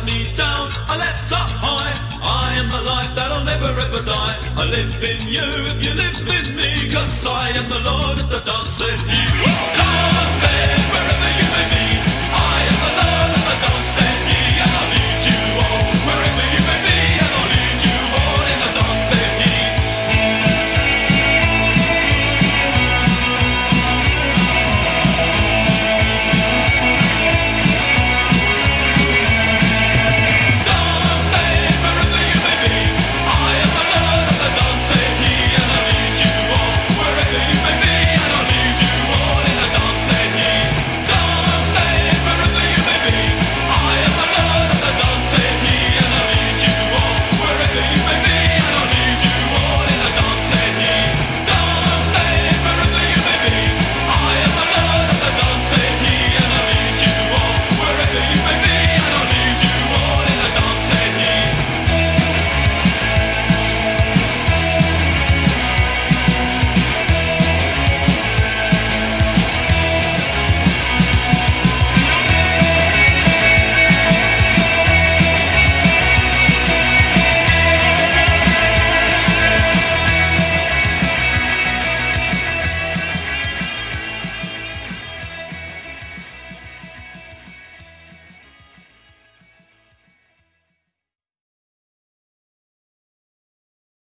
let me down, I leapt up high. I am the life that'll never ever die. I live in you if you live in me, 'cause I am the Lord of the dance, and you